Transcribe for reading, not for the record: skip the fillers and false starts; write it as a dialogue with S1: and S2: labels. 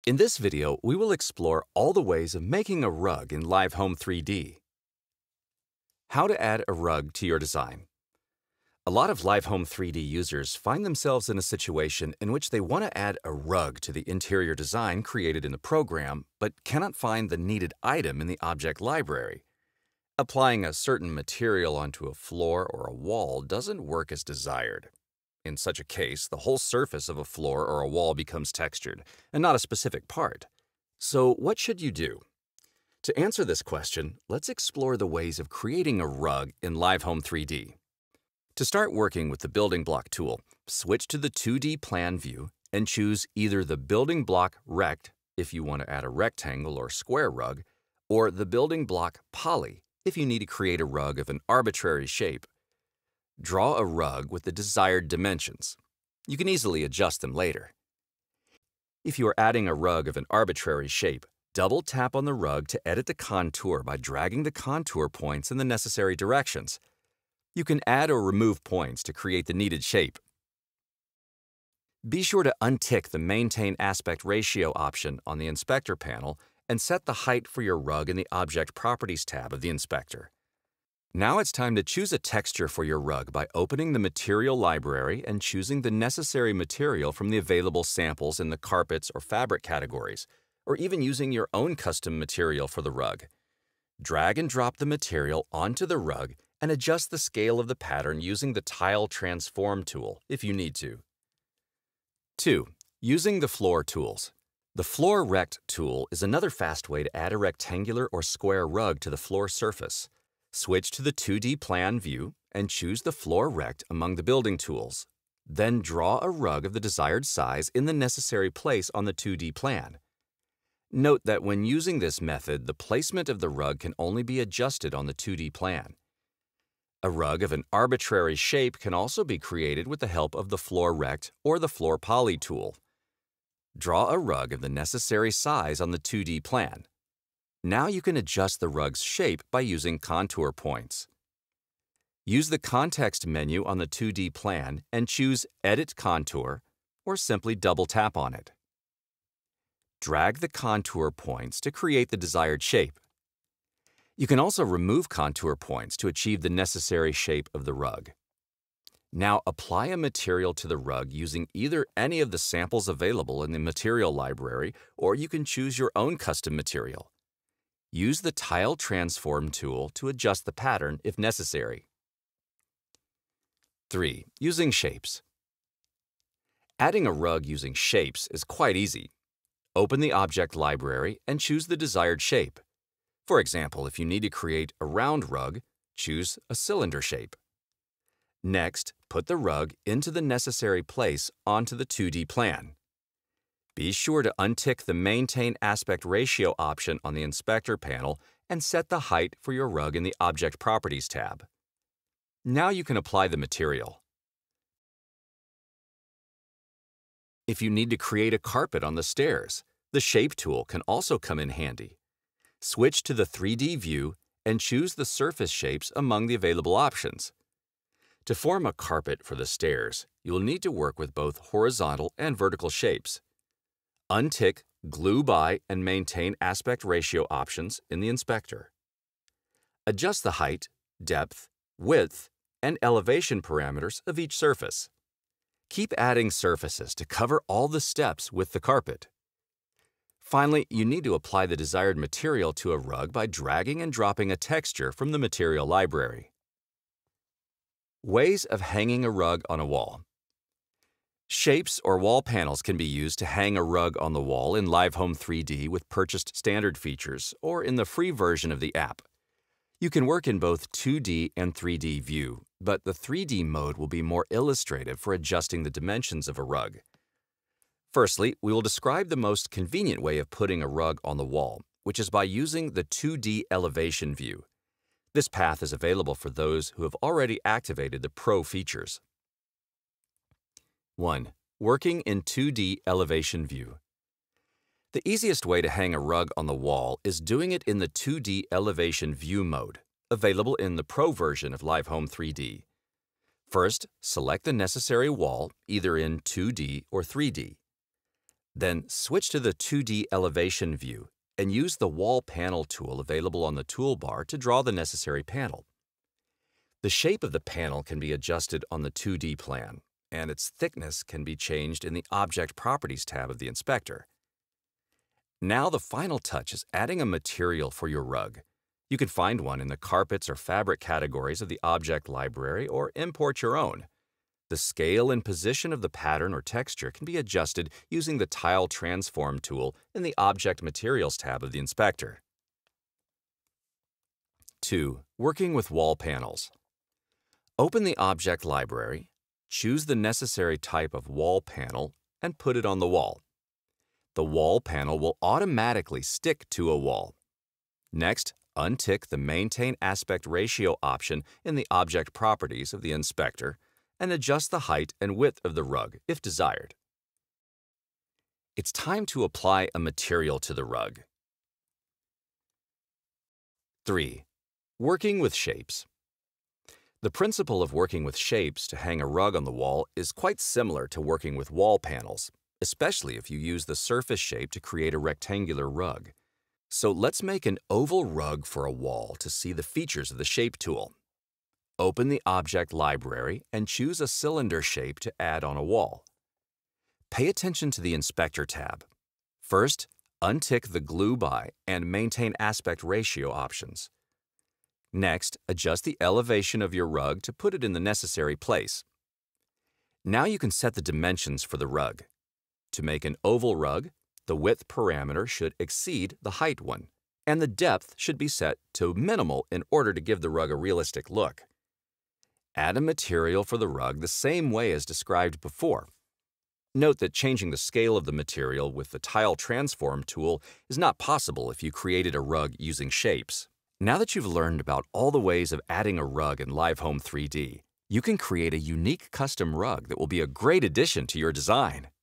S1: In this video, we will explore all the ways of making a rug in Live Home 3D. How to add a rug to your design. A lot of Live Home 3D users find themselves in a situation in which they want to add a rug to the interior design created in the program, but cannot find the needed item in the object library. Applying a certain material onto a floor or a wall doesn't work as desired. In such a case, the whole surface of a floor or a wall becomes textured, and not a specific part. So what should you do? To answer this question, let's explore the ways of creating a rug in Live Home 3D. To start working with the Building Block tool, switch to the 2D plan view and choose either the Building Block Rect if you want to add a rectangle or square rug, or the Building Block Poly if you need to create a rug of an arbitrary shape. Draw a rug with the desired dimensions. You can easily adjust them later. If you are adding a rug of an arbitrary shape, double-tap on the rug to edit the contour by dragging the contour points in the necessary directions. You can add or remove points to create the needed shape. Be sure to untick the Maintain Aspect Ratio option on the Inspector panel and set the height for your rug in the Object Properties tab of the Inspector. Now it's time to choose a texture for your rug by opening the Material Library and choosing the necessary material from the available samples in the Carpets or Fabric categories, or even using your own custom material for the rug. Drag and drop the material onto the rug and adjust the scale of the pattern using the Tile Transform tool if you need to. 2. Using the Floor tools. The Floor Rect tool is another fast way to add a rectangular or square rug to the floor surface. Switch to the 2D plan view and choose the Floor Rect among the building tools. Then draw a rug of the desired size in the necessary place on the 2D plan. Note that when using this method, the placement of the rug can only be adjusted on the 2D plan. A rug of an arbitrary shape can also be created with the help of the Floor Rect or the Floor Poly tool. Draw a rug of the necessary size on the 2D plan. Now you can adjust the rug's shape by using contour points. Use the context menu on the 2D plan and choose Edit Contour, or simply double-tap on it. Drag the contour points to create the desired shape. You can also remove contour points to achieve the necessary shape of the rug. Now apply a material to the rug using either any of the samples available in the Material Library, or you can choose your own custom material. Use the Tile Transform tool to adjust the pattern if necessary. 3. Using shapes. Adding a rug using shapes is quite easy. Open the Object Library and choose the desired shape. For example, if you need to create a round rug, choose a cylinder shape. Next, put the rug into the necessary place onto the 2D plan. Be sure to untick the Maintain Aspect Ratio option on the Inspector panel and set the height for your rug in the Object Properties tab. Now you can apply the material. If you need to create a carpet on the stairs, the Shape tool can also come in handy. Switch to the 3D view and choose the surface shapes among the available options. To form a carpet for the stairs, you will need to work with both horizontal and vertical shapes. Untick Glue By and Maintain Aspect Ratio options in the Inspector. Adjust the height, depth, width, and elevation parameters of each surface. Keep adding surfaces to cover all the steps with the carpet. Finally, you need to apply the desired material to a rug by dragging and dropping a texture from the Material Library. Ways of hanging a rug on a wall. Shapes or wall panels can be used to hang a rug on the wall in Live Home 3D with purchased standard features or in the free version of the app. You can work in both 2D and 3D view, but the 3D mode will be more illustrative for adjusting the dimensions of a rug. Firstly, we will describe the most convenient way of putting a rug on the wall, which is by using the 2D elevation view. This path is available for those who have already activated the Pro features. 1. Working in 2D elevation view. The easiest way to hang a rug on the wall is doing it in the 2D elevation view mode, available in the Pro version of Live Home 3D. First, select the necessary wall, either in 2D or 3D. Then switch to the 2D elevation view and use the Wall Panel tool available on the toolbar to draw the necessary panel. The shape of the panel can be adjusted on the 2D plan, and its thickness can be changed in the Object Properties tab of the inspector. Now the final touch is adding a material for your rug. You can find one in the carpets or fabric categories of the object library or import your own. The scale and position of the pattern or texture can be adjusted using the Tile Transform tool in the Object Materials tab of the inspector. 2. Working with wall panels. Open the Object Library, choose the necessary type of wall panel, and put it on the wall. The wall panel will automatically stick to a wall. Next, untick the Maintain Aspect Ratio option in the Object Properties of the inspector and adjust the height and width of the rug if desired. It's time to apply a material to the rug. 3. Working with shapes. The principle of working with shapes to hang a rug on the wall is quite similar to working with wall panels, especially if you use the surface shape to create a rectangular rug. So let's make an oval rug for a wall to see the features of the Shape tool. Open the Object Library and choose a cylinder shape to add on a wall. Pay attention to the Inspector tab. First, untick the Glue By and Maintain Aspect Ratio options. Next, adjust the elevation of your rug to put it in the necessary place. Now you can set the dimensions for the rug. To make an oval rug, the width parameter should exceed the height one, and the depth should be set to minimal in order to give the rug a realistic look. Add a material for the rug the same way as described before. Note that changing the scale of the material with the Tile Transform tool is not possible if you created a rug using shapes. Now that you've learned about all the ways of adding a rug in Live Home 3D, you can create a unique custom rug that will be a great addition to your design.